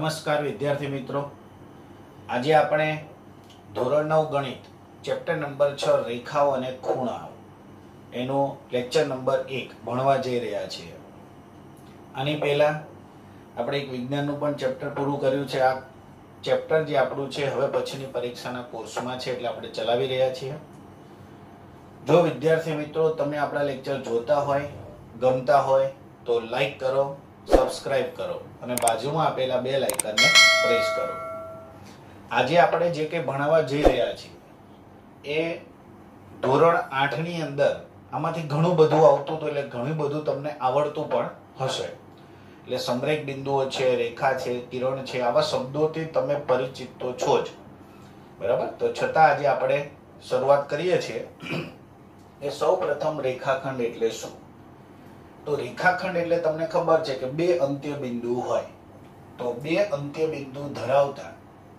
નમસ્કાર વિદ્યાર્થી મિત્રો, આજે આપણે ધોરણ 9 ગણિત ચેપ્ટર નંબર 6 રેખાઓ અને ખૂણાઓ એનો લેક્ચર નંબર 1 ભણવા જઈ રહ્યા છીએ। આની પહેલા આપણે એક વિજ્ઞાનનું પણ ચેપ્ટર પૂરું કર્યું છે। આ ચેપ્ટર જે આપણું છે હવે પછીની પરીક્ષાના કોર્સમાં છે એટલે આપણે ચલાવી રહ્યા છીએ। જો વિદ્યાર્થી મિત્રો તમે આપણા લેક્ચર જોતા હોય, ગમતા હોય તો લાઈક કરો, સબસ્ક્રાઇબ કરો અને બાજુમાં આપેલા બેલ આઇકનને પ્રેસ કરો। આજે આપણે જે કે ભણાવવા જઈ રહ્યા છીએ એ ધોરણ 8 ની અંદર આમાંથી ઘણું બધું આવતું હતું એટલે ઘણું બધું તમને આવડતું પણ હશે। એટલે સમરેખ બિંદુઓ છે, રેખા છે, કિરણ છે, આવા શબ્દોથી તમે પરિચિત તો છો જ, બરાબર। તો છતાં આજે આપણે શરૂઆત કરીએ છીએ એ સૌપ્રથમ રેખાખંડ એટલે શું? તો રેખાખંડ એટલે તમને ખબર છે કે બે અંત્ય બિંદુ હોય, તો બે અંત્ય બિંદુ ધરાવતા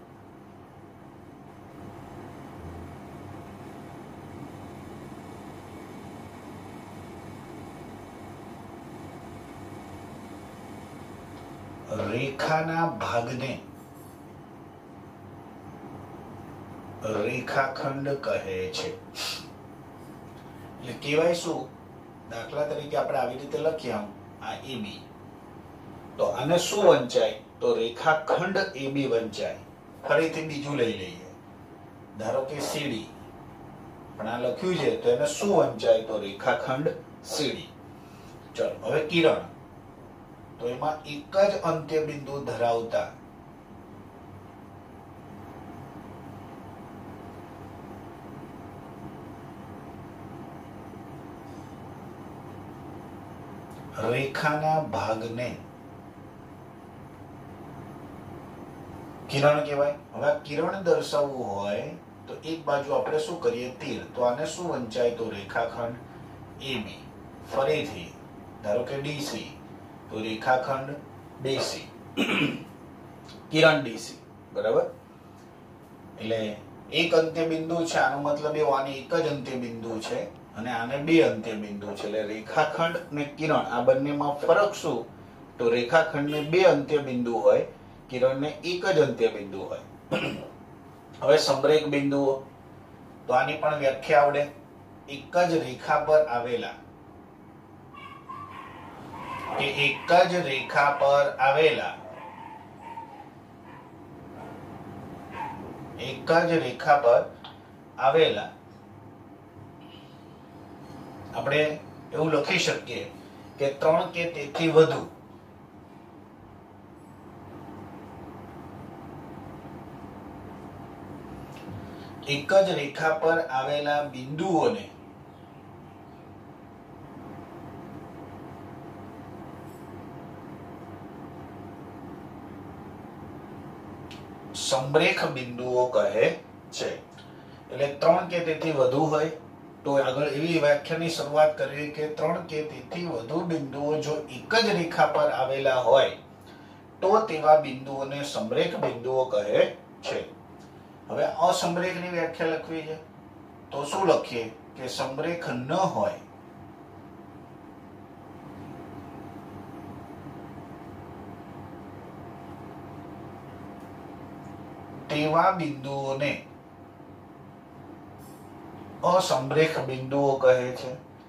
રેખાના ભાગને રેખાખંડ કહે છે। એટલે કહેવાય શું? દાખલા તરીકે આપણે આવી રીતે લખ્યા આ AB, તો આને શું વંચાય? તો રેખાખંડ AB વંચાય। ફરીથી બીજું લઈ લઈએ, ધારો કે CD, પણ આ લખ્યું છે તો એને શું વંચાય? તો રેખાખંડ CD। ચલો હવે કિરણ, તો એમાં એક જ અંત્ય બિંદુ ધરાવતા રેખાના ભાગને કિરણ કહેવાય। હવે કિરણ દર્શાવવું હોય તો એક બાજુ આપણે શું કરીએ? તીર, તો આને શું વંચાય? તો રેખાખંડ AB। ફરીથી ધારો કે DC, તો રેખાખંડ DC, કિરણ DC, બરાબર। એટલે એક અંત્ય બિંદુ છે, આનો મતલબ એવો આની એક જ અંત્ય બિંદુ છે અને આને બે અંત્ય બિંદુ છે। એટલે રેખાખંડ અને કિરણ આ બંનેમાં ફરક શું? તો રેખાખંડને બે અંત્ય બિંદુ હોય, કિરણને એક જ અંત્ય બિંદુ હોય। હવે સમરેખ બિંદુઓ, તો આની પણ વ્યાખ્યા આવડે। એક જ રેખા પર આવેલા કે એક જ રેખા પર આવેલા એક જ રેખા પર આવેલા આપણે એવું લખી શકીએ કે 3 કે તેથી વધુ એક જ રેખા પર આવેલા બિંદુઓને સમરેખ બિંદુઓ કહે છે। એટલે 3 કે તેથી વધુ હોય તો આગળ એવી વ્યાખ્યાની શરૂઆત કરવી કે 3 કે તેથી વધુ બિંદુઓ જો એક જ રેખા પર આવેલા હોય તો તેવા બિંદુઓને સમરેખ બિંદુઓ કહે છે। હવે અસમરેખની વ્યાખ્યા લખવી છે તો શું લખીએ? કે સમરેખ ન હોય તેવા બિંદુઓને અસમરેખ બિંદુઓ કહે છે।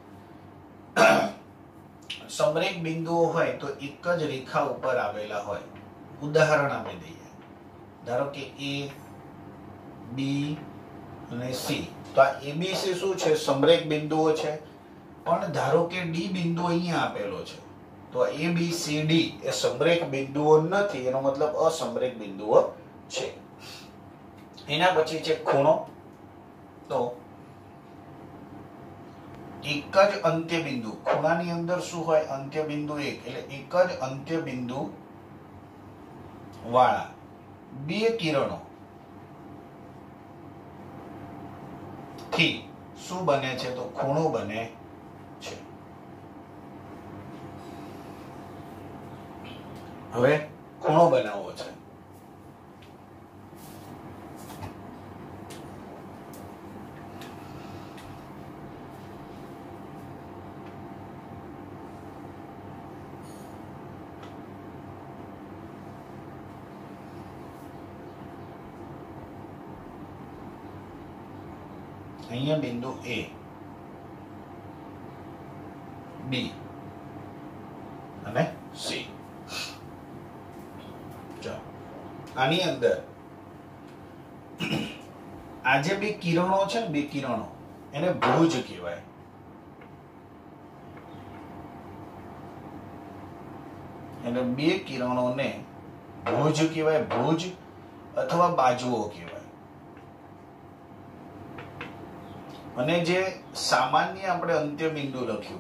સમરેખ બિંદુઓ હોય તો એક જ રેખા ઉપર આવેલા હોય। ઉદાહરણ આપી દઈએ, ધારો કે A, B અને C, તો આ ABC શું છે? સમરેખ બિંદુઓ છે। પણ ધારો કે D બિંદુ અહીંયા આપેલો છે તો ABCD એ સમરેખ બિંદુઓ નથી, એનો મતલબ અસમરેખ બિંદુઓ છે। એના પછી છે ખૂણો, તો એક જ અંત્ય બિંદુ, ખૂણાની અંદર શું હોય? અંત્ય બિંદુ એક, એટલે એક જ અંત્ય બિંદુ વાળા બે કિરણો થી શું બને છે? તો ખૂણો બને છે। હવે ખૂણો બનાવવો છે, અહીંયા બિંદુ A, B અને C. ચાલો આની અંદર આ જે બે કિરણો છે ને, બે કિરણો એને ભુજ કહેવાય. એટલે બે કિરણોને ભુજ કહેવાય, ભુજ અથવા બાજુઓ કહેવાય. અને જે સામાન્ય આપણે અંત્ય બિંદુ લખ્યું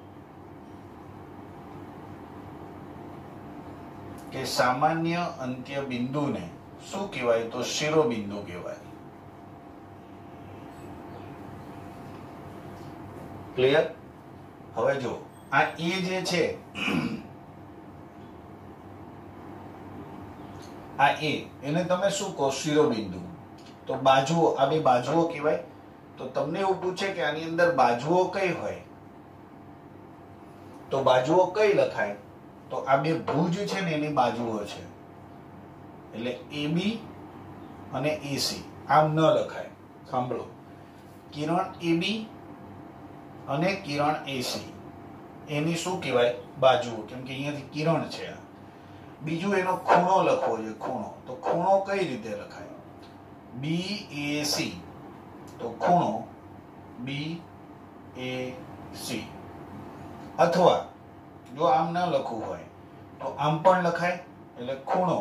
કે સામાન્ય અંત્ય બિંદુને શું કહેવાય? તો શિરોબિંદુ કહેવાય. ક્લિયર? હવે જો આ એ જે છે, આ એ એને તમે શું કહો? શિરોબિંદુ. તો બાજુઓ, આ બે બાજુઓ કહેવાય. તો તમને એવું પૂછે કે આની અંદર બાજુઓ કઈ હોય, તો બાજુઓ કઈ લખાય? તો આ બે ભુજ છે ને એની બાજુઓ છે. એટલે AB અને AC આમ ન લખાય. સાંભળો, કિરણ AB અને કિરણ AC એની શું કહેવાય? બાજુઓ. કેમ કે અહીંયાથી કિરણ છે. બીજું એનો ખૂણો લખવો છે, ખૂણો. તો ખૂણો કઈ રીતે લખાય? BAC. તો ખૂણો BAC. અથવા જો આમ ના લખવું હોય તો આમ પણ લખાય. એટલે ખૂણો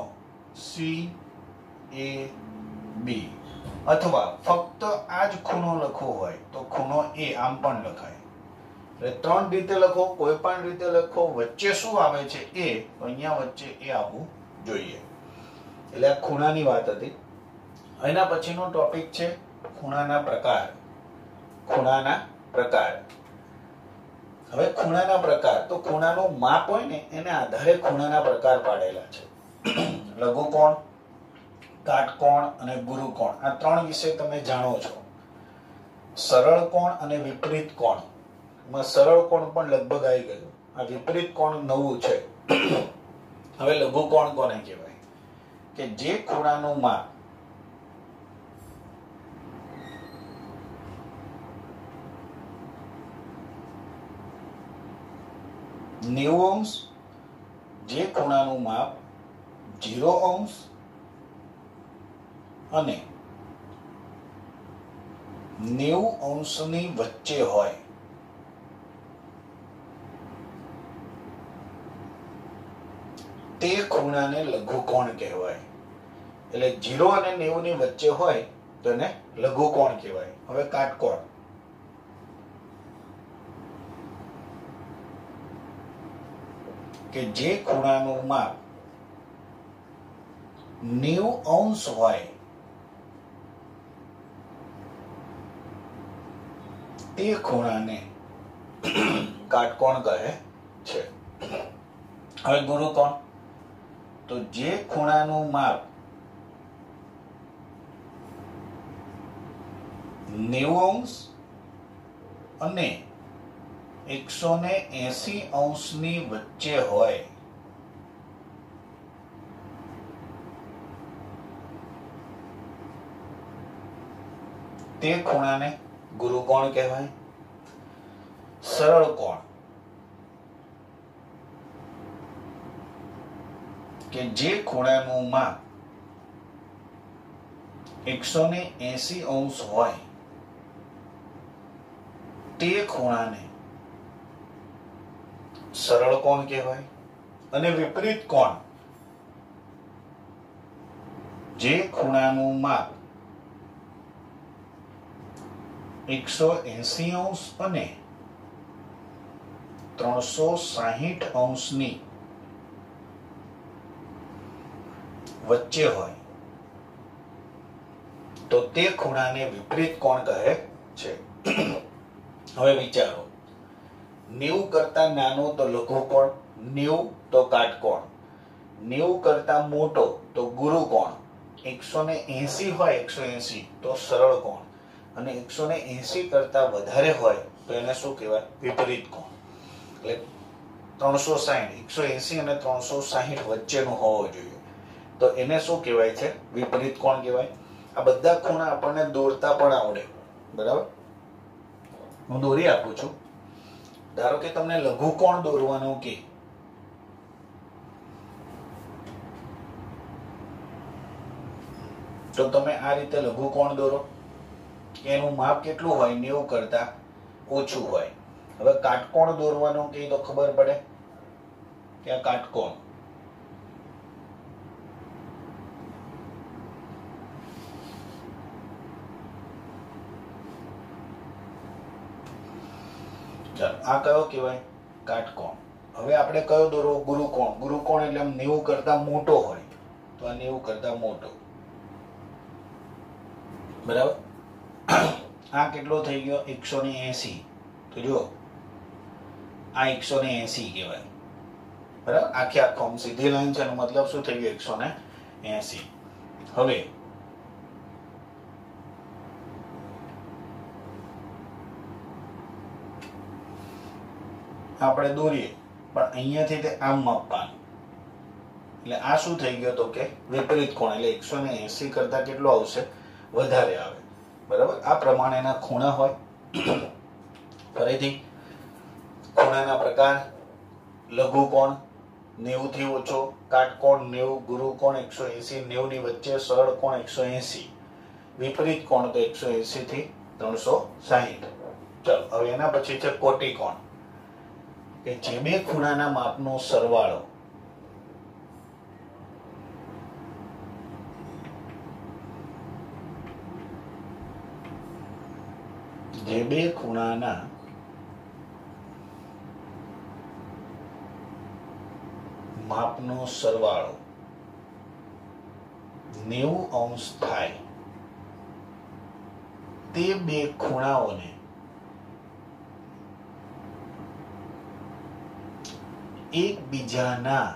CAB. અથવા ફક્ત આ જ ખૂણો લખવો હોય તો ખૂણો A આમ પણ લખાય. એટલે ત્રણ રીતે લખો, કોઈ પણ રીતે લખો. વચ્ચે શું આવે છે? A. તો અહીંયા વચ્ચે A આવવું જોઈએ. એટલે આ ખૂણાની વાત હતી. એના પછીનો ટોપિક છે ખૂણાના પ્રકાર. ખૂણાના પ્રકાર. હવે ખૂણાના પ્રકાર, તો ખૂણાનું માપ હોય ને એને આધારે ખૂણાના પ્રકાર પાડેલા છે. લઘુકોણ, કાટકોણ અને ગુરુકોણ. આ ત્રણ વિશે તમે જાણો છો. સરળ કોણ અને વિપરીત કોણ. એમાં સરળ કોણ પણ લગભગ આવી ગયું. આ વિપરીત કોણ નવું છે. હવે લઘુકોણ કોને કહેવાય? કે જે ખૂણાનું માપ °90, જે ખૂણાનું માપ 0° અને 90° ની વચ્ચે હોય, તે ખૂણાને લઘુકોણ કહેવાય. એટલે 0 અને 90 ની વચ્ચે હોય તો એને લઘુકોણ કહેવાય. હવે કાટકોણ. કે જે ખૂણાનું માપ 90° હોય, તે ખૂણાને કાટકોણ કહે છે. હવે ગુરુકોણ. તો જે ખૂણાનું માપ 90° અને 180° ની વચ્ચે હોય, તે ખૂણાને ગુરુકોણ કહેવાય. સરળ કોણ. કે જે ખૂણાનું માપ 180° હોય, તે ખૂણાને સરળ કોણ કહેવાય. અને વિપરીત કોણ. જે ખૂણાનું માપ 180° અને 360° ની વચ્ચે હોય, તો તે ખૂણાને વિપરીત કોણ કહે છે. હવે વિચારો, 90 કરતા નાનો તો લઘુકોણ, 90 તો કાટકોણ, 90 કરતા મોટો તો ગુરુકોણ, 180 હોય 180 તો સરળ કોણ, અને 180 કરતા વધારે હોય તો એને શું કહેવાય? વિપરીત કોણ. એટલે 360, 180 અને 360 વચ્ચેનું હોવો જોઈએ, તો એને શું કહેવાય છે? વિપરીત કોણ કહેવાય. આ બધા ખૂણા આપણને દોરતા પણ આવડે. બરાબર. હું દોરી આપું છું. ધારો કે તમને લઘુકોણ દોરવાનું કે તો તમે આ રીતે લઘુકોણ દોરો. એનું માપ કેટલું હોય? 90 કરતા ઓછું હોય. હવે કાટકોણ દોરવાનું કે તો ખબર પડે કે આ કાટકોણ આ કયો કહેવાય? કાટકોણ. હવે આપણે કયો દોરવો? ગુરુકોણ. ગુરુકોણ એટલે આમ 90 કરતા મોટો હોય તો આ 90 કરતા મોટો. બરાબર. આ કેટલો થઈ ગયો? 180. તો જો આ 180 કહેવાય. બરાબર. આખે આખો આમ સીધી લાઈન છે એનો મતલબ શું થઈ ગયો? 180. હવે આપણે દોરીએ પણ અહીંયાથી તે આમ માપવાનું. એટલે આ શું થઈ ગયો? તો કે વિપરીત કોણ. એટલે 180 કરતા કેટલો આવશે? વધારે આવે. બરાબર. આ પ્રમાણેના ખૂણા હોય. ફરીથી ખૂણાના પ્રકાર: લઘુકોણ 90 થી ઓછો, કાટકોણ 90, ગુરુકોણ 180, 90 ની વચ્ચે, સરળ કોણ 180, વિપરીત કોણ તો 180 થી 360. ચલો હવે એના પછી છે કોટિકોણ, કે જે બે ખૂણાના માપનો સરવાળો જે બે ખૂણાના માપનો સરવાળો 90 અંશ થાય તે બે ખૂણાઓને એકબીજાના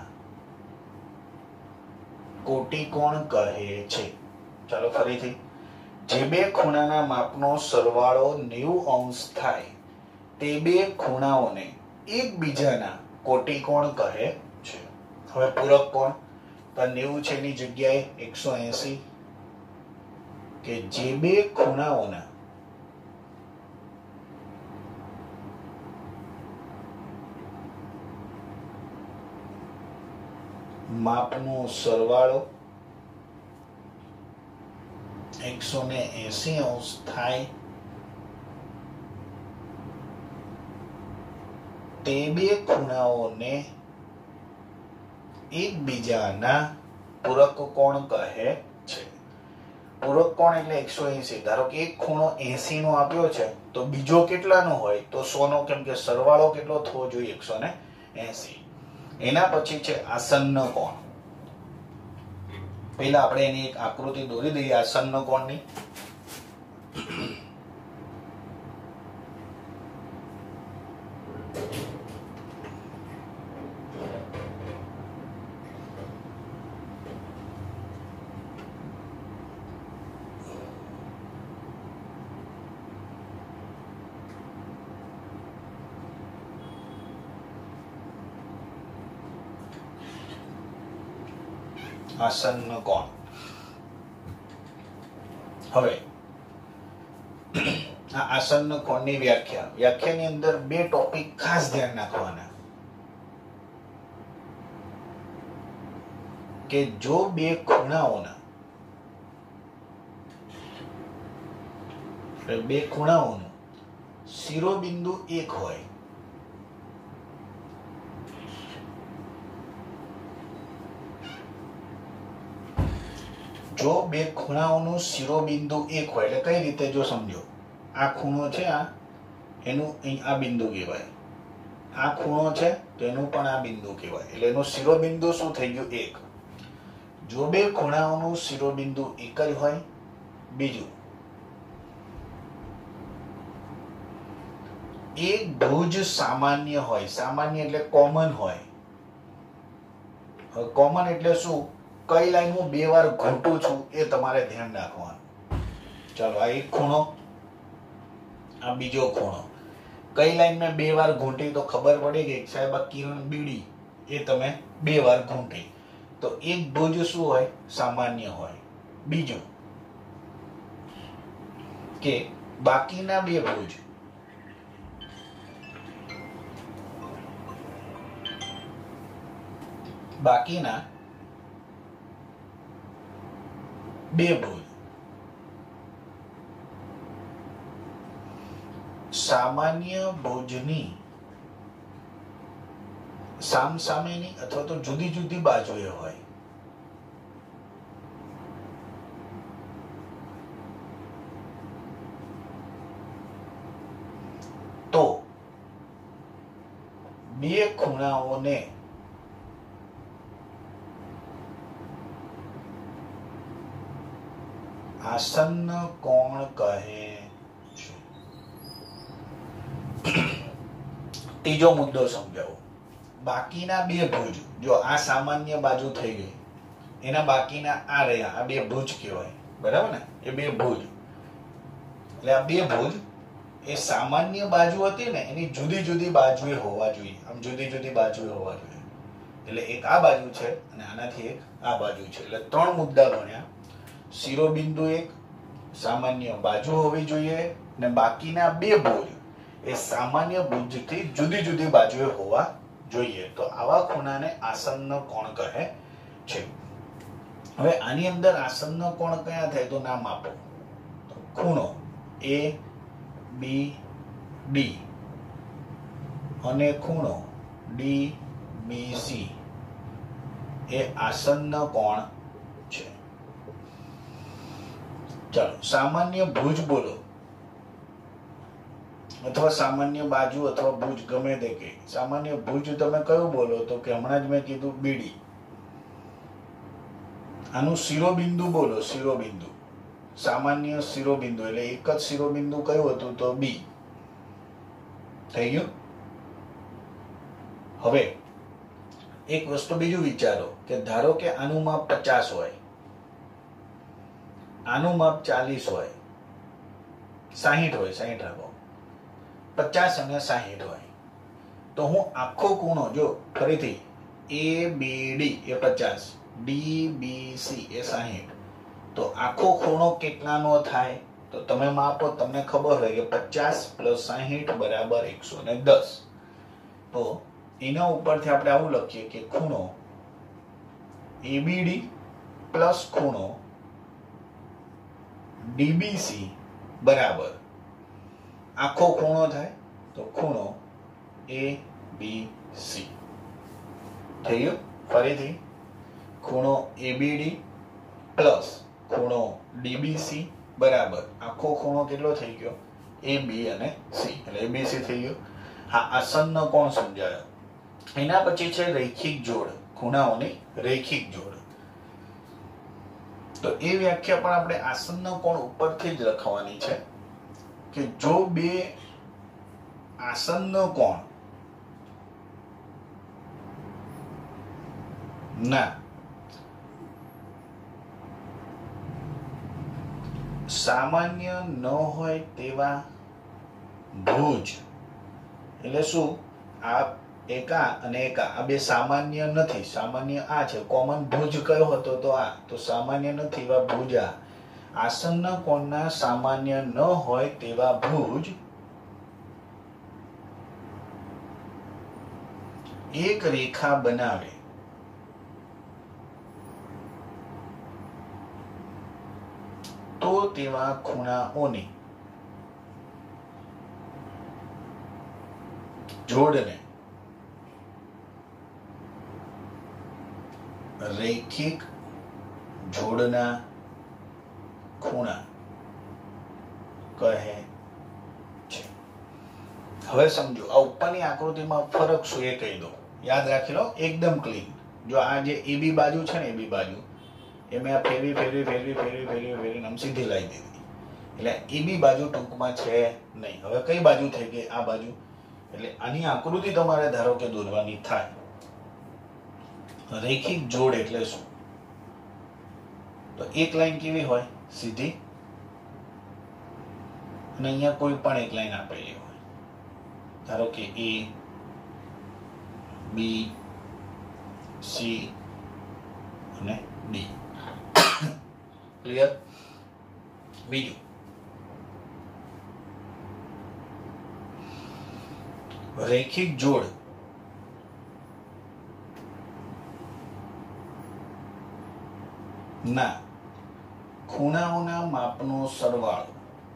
કોટિકોણ કહે છે. ચાલો ફરીથી. જે બે ખૂણાના માપનો સરવાળો 90 અંશ થાય તે બે ખૂણાઓને એકબીજાના કોટિકોણ કહે છે. હવે પૂરક કોણ તો 90 છે એની જગ્યાએ 180, કે જે બે ખૂણાઓના માપનો સરવાળો 180 અંશ થાય તે બે ખૂણાઓને એકબીજાના પૂરક કોણ કહે છે. પૂરક કોણ એટલે 180. ધારો કે એક ખૂણો 80 નો આપ્યો છે તો બીજો કેટલાનો હોય? તો 100 નો, કેમ કે સરવાળો કેટલો થવો જોઈએ? 180. એના પછી છે આસન્ન કોણ. પહેલા આપણે એની એક આકૃતિ દોરી દઈએ આસન્ન કોણની. આસન્ન કોણ. હવે આ આસન્ન કોણની વ્યાખ્યાની અંદર બે ટોપિક ખાસ ધ્યાન રાખવાના, કે જો બે ખૂણાઓનું શિરોબિંદુ એક હોય જો બે ખૂણાઓનું શિરોબિંદુ એક હોય એટલે કઈ રીતે? જો સમજો, આ ખૂણો છે, આ એનું આ બિંદુ કહેવાય, આ ખૂણો છે તો એનું પણ આ બિંદુ કહેવાય. એટલે એનું શિરોબિંદુ શું થઈ ગયું? એક. જો બે ખૂણાઓનું શિરોબિંદુ એક જ હોય, બીજું એક ભુજ સામાન્ય હોય. સામાન્ય એટલે કોમન હોય. કોમન એટલે શું? કઈ લાઈન હું બે વાર ઘૂંટું છું એ તમારે ધ્યાન રાખવાનું. ચાલો આ એક ખૂણો, આ બીજો ખૂણો. કઈ લાઈન મેં બે વાર ઘૂંટી તો ખબર પડી કે સાહેબ આ કિરણ બીડી એ તમે બે વાર ઘૂંટી. તો એક ભુજ શું હોય? સામાન્ય હોય. બીજું કે બાકીના બે ભુજ સામાન્ય ભુજની સામસામેની અથવા તો જુદી જુદી બાજુએ હોય તો બે ખૂણાઓને આસન્ન કોણ કહે છે. ત્રીજો મુદ્દો સમજાવો. બાકીના બે ભુજ, જો આ સામાન્ય બાજુ થઈ ગઈ, એના બાકીના આ રહ્યા, આ બે ભુજ કહેવાય, બરાબર ને? એ બે ભુજ, એટલે આ બે ભુજ એ સામાન્ય બાજુ હતી ને એની જુદી જુદી બાજુએ હોવા જોઈએ. આમ જુદી જુદી બાજુએ હોવા જોઈએ. એટલે એક આ બાજુ છે અને આનાથી એક આ બાજુ છે. એટલે ત્રણ મુદ્દા ગણ્યા. શિરોબિંદુ એક, સામાન્ય બાજુ હોવી જોઈએ, ને બાકીના બે ભુજ એ સામાન્ય ભુજથી જુદી જુદી બાજુએ હોવા જોઈએ. તો આવા ખૂણાને આસન્ન કોણ કહે છે. હવે આની અંદર આસન્ન કોણ કયા થાય તો નામ આપો. ખૂણો એ બી ડી અને ખૂણો ડી બી સી એ આસન્ન કોણ છે. ચાલો સામાન્ય ભુજ બોલો, અથવા સામાન્ય બાજુ અથવા ભુજ ગમે તે કે. સામાન્ય ભુજ તમે કયું બોલો તો કે હમણાં જ મેં કીધું બીડી. આનું શિરોબિંદુ બોલો, શિરોબિંદુ સામાન્ય શિરોબિંદુ એટલે એક જ શિરોબિંદુ કયું હતું તો બી. થઈ ગયું. હવે એક વસ્તુ બીજું વિચારો કે ધારો કે આનું માપ 50 હોય, આનું માપ 40 હોય, 60 હોય, 60 રાખો, 50 અને 60 હોય, તો હું આખો ખૂણો જો ફરીથી A B D A 50, D B C A 60, તો આખો ખૂણો કેટલાનો થાય તો તમે માપો, તમને ખબર હોય કે 50 + 60 = 110. તો એના ઉપરથી આપણે આવું લખીએ કે ખૂણો એબીડી પ્લસ ખૂણો ડીબીસી બરાબર આખો ખૂણો થાય તો ખૂણો એ બી સી. થઈ ગયું. ફરીથી ખૂણો એબીડી પ્લસ ખૂણો ડીબીસી બરાબર આખો ખૂણો કેટલો થઈ ગયો એ બી અને સી, એટલે એબીસી થઈ ગયો. હા, આસન્ન કોણ સમજાયો. એના પછી છે રૈખિક જોડ, ખૂણાઓની રૈખિક જોડ. તો એ વ્યાખ્યા પણ આપણે આસન્ન કોણ ઉપરથી જ લખવાની છે કે જો બે આસન્ન કોણ ના સામાન્ય ન હોય તેવા ભુજ, એટલે શું, આ એકા અને એકા આ બે સામાન્ય નથી. સામાન્ય આ છે, કોમન ભુજ કયો હતો તો આ, તો સામાન્ય નથી એવા ભુજ આ. આસન્ન કોણના સામાન્ય ન હોય તેવા ભુજ એક રેખા બનાવે તો તેવા ખૂણાઓની જોડને રૈખિક જોડના ખૂણા કહે છે. હવે સમજો આ ઉપરની આકૃતિમાં ફરક શું એ કહી દો, યાદ રાખી લો, એકદમ ક્લીન. જો આ જે એબી બાજુ છે ને, એબી બાજુ એ મેં આ ફેરવી આમ સીધી લાવી દીધી, એટલે એબી બાજુ ટૂંકમાં છે નહીં. હવે કઈ બાજુ થઈ ગઈ, આ બાજુ. એટલે આની આકૃતિ તમારે ધારો કે દોરવાની થાય. રૈખિક જોડ એટલે શું, તો એક લાઈન કેવી હોય, સીધી, અને અહીંયા કોઈ પણ એક લાઈન આપેલી હોય, ધારો કે એ બી સી અને ડી. ક્લિયર. બીજું રેખિક જોડ ના ખૂણાઓના માપનો સરવાળો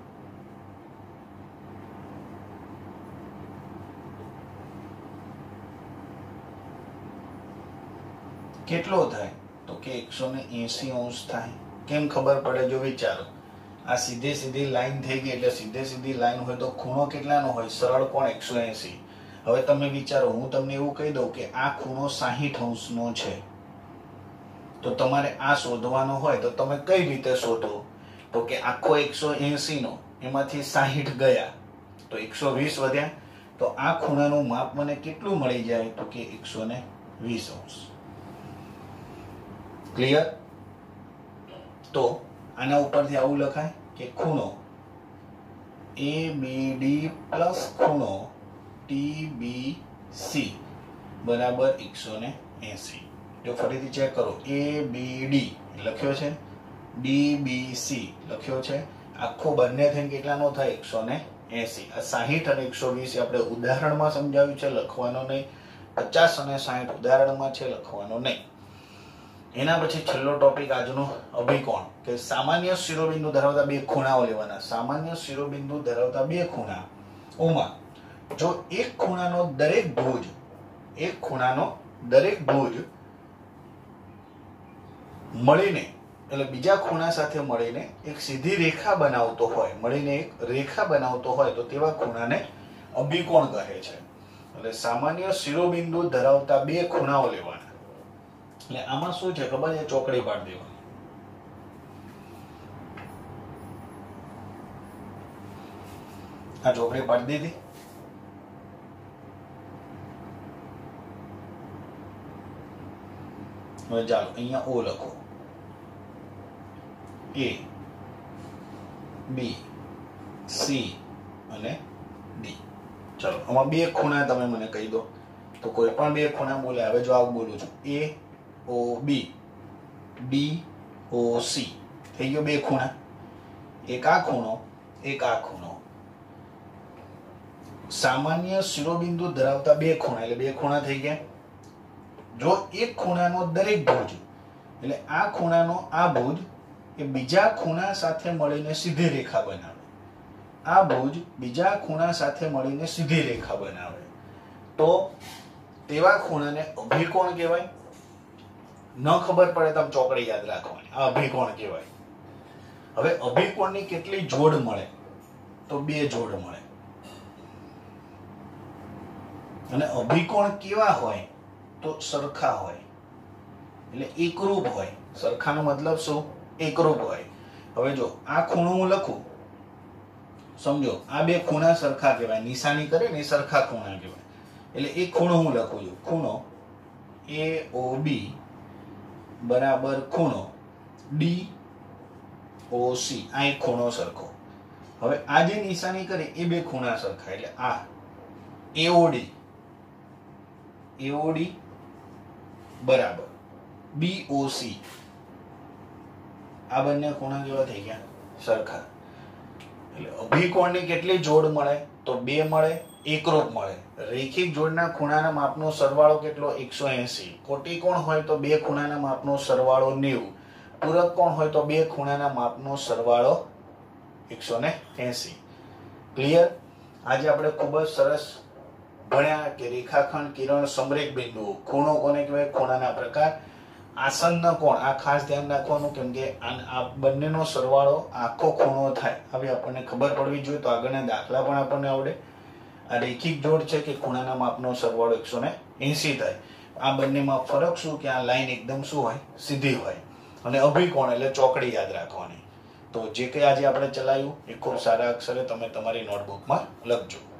કેટલો થાય? તો કે 180 અંશ થાય. કેમ ખબર પડે? જો વિચારો, આ સીધી સીધી લાઈન થઈ ગઈ, એટલે સીધી સીધી લાઈન હોય તો ખૂણો કેટલાનો હોય? સરળ કોણ? 180. હવે તમે વિચારો, હું તમને એવું કહી દઉં કે આ ખૂણો 60 અંશનો છે, તો તમારે આ શોધવાનો હોય તો તમે કઈ રીતે શોધો? તો કે આખો 180 નો એમાંથી 60 ગયા તો 120 વધ્યા, તો આ ખૂણાનું માપ મને કેટલું મળી જાય? તો કે 120 અંશ. ક્લિયર? તો આના ઉપરથી આવું લખાય કે ખૂણો ABD પ્લસ ખૂણો TBC બરાબર 180. જો ફરીથી ચેક કરો, ABD લખ્યો છે, DBC લખ્યો છે, આખો બંને થઈને કેટલાનો થાય? 180. આ 60 અને 120 આપણે ઉદાહરણમાં સમજાવ્યું છે, લખવાનો નહીં. 50 અને 60 ઉદાહરણમાં છે, લખવાનો નહીં. એના પછી છેલ્લો ટોપિક આજનો અભિકોણ, કે સામાન્ય શિરોબિંદુ ધરાવતા બે ખૂણાઓ લેવાના. સામાન્ય શિરોબિંદુ ધરાવતા બે ખૂણાઓમાં જો એક ખૂણાનો દરેક ભુજ મળીને, એટલે બીજા ખૂણા સાથે મળીને એક સીધી રેખા બનાવતો હોય, તો તેવા ખૂણાને અભિકોણ કહે છે. એટલે સામાન્ય શિરોબિંદુ ધરાવતા બે ખૂણાઓ લેવાના. એટલે આમાં શું છે ખબર છે? ચોકડી પાડી દેવાની. આ ચોકડી પાડી દીધી. હવે ચાલો અહીંયા O લખો, A, B, C અને D. ચલો આમાં બે ખૂણા તમે મને કહી દો, તો કોઈ પણ બે ખૂણા બોલે. હવે જો આવું બોલું છું, AOB, DOC, થઈ ગયો બે ખૂણા. એક આ ખૂણો, એક આ ખૂણો. સામાન્ય શિરોબિંદુ ધરાવતા બે ખૂણા, એટલે બે ખૂણા થઈ ગયા. જો એક ખૂણાનો દરેક ભુજ, એટલે આ ખૂણાનો આ ભુજ એ બીજા ખૂણા સાથે મળીને સીધી રેખા બનાવે, આ ભુજ બીજા ખૂણા સાથે મળીને સીધી રેખા બનાવે, તો તેવા ખૂણાને અભિકોણ કહેવાય. ન ખબર પડે તો ચોકડી યાદ રાખવાની, આ અભિકોણ કહેવાય. હવે અભિકોણની કેટલી જોડ મળે? તો બે જોડ મળે. અને અભિકોણ કેવા હોય? તો સરખા હોય, એટલે એકરૂપ હોય. સરખાનો મતલબ શું? એકરૂપ હોય. હવે જો આ ખૂણો હું લખું, સમજો આ બે ખૂણા સરખા કહેવાય, નિશાની કરે ને સરખા ખૂણા કહેવાય. એટલે એક ખૂણો હું લખું છું, ખૂણો AOB બરાબર ખૂણો DOC. આ એક ખૂણો સરખો. હવે આ જે નિશાની કરે એ બે ખૂણા સરખા, એટલે આ AOD બરાબર BOC. આ બંને ખૂણા કેવા થઈ ગયા? સરખા. એટલે અભિકોણની કેટલી જોડ મળે? તો બે મળે, એકરૂપ મળે. રેખિક જોડના ખૂણાના માપનો સરવાળો કેટલો? 180. કોટી કોણ હોય તો બે ખૂણાના માપનો સરવાળો 90. પૂરક કોણ હોય તો બે ખૂણાના માપનો સરવાળો 180. ક્લિયર? આજે આપણે ખૂબ જ સરસ ભણ્યા કે રેખાખંડ, કિરણ, સમરેખ બિંદુઓ. ખૂણો કોને કહેવાય? ખૂણાના પ્રકાર. આસન્ન કોણ, આ ખાસ ધ્યાન રાખવાનું, કેમ કે આ બંનેનો સરવાળો આખો ખૂણો થાય. હવે આપણને ખબર પડવી જોઈએ તો આગળના દાખલા પણ આપણને આવડે. આ રેખિક જોડ છે કે ખૂણાના માપનો સરવાળો 180 થાય. આ બંનેમાં ફરક શું? કે આ લાઈન એકદમ શું હોય? સીધી હોય. અને અભિકોણ એટલે ચોકડી યાદ રાખવાની. તો જે કંઈ આજે આપણે ચલાવ્યું એ ખૂબ સારા અક્ષરે તમે તમારી નોટબુકમાં લખજો.